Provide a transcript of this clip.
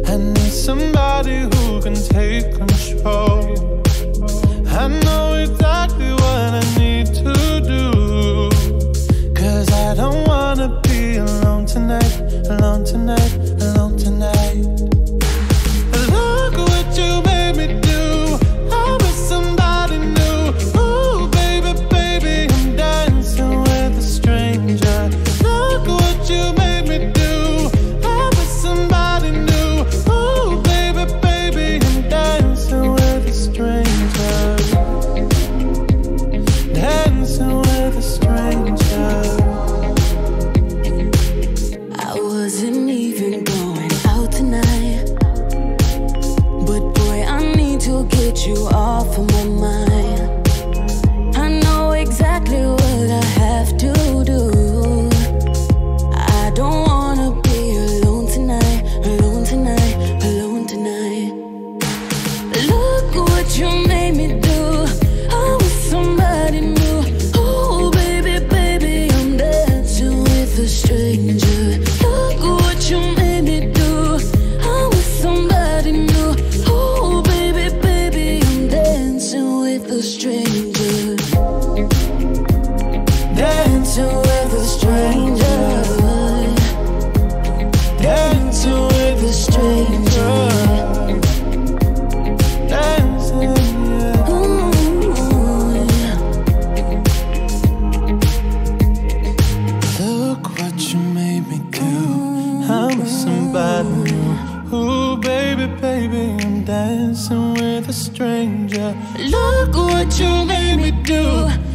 I need somebody who can take control. I know exactly what I need to do, 'cause I don't wanna be alone tonight, alone tonight, alone tonight. Look what you made me do. I was somebody new. Ooh, baby, baby, I'm dancing with a stranger. Look what you made me do. I was somebody new. Ooh, baby, baby, I'm dancing with a stranger. Dancing with a stranger. I wasn't even going out tonight, but boy, I need to get you off of my mind. I know exactly what I have to do. I don't wanna be alone tonight, alone tonight, alone tonight. Look what you made me do. I was somebody new. Oh, baby, baby, I'm dancing with a stranger. Look what you made me do. I was somebody new. Oh, baby, baby, I'm dancing with a stranger. Dancing with a stranger. Dancing with a stranger. Dancing, yeah. Ooh, yeah. Look what you made me do. I'm somebody new. Ooh, baby, baby, I'm dancing with a stranger. Look what you made me do.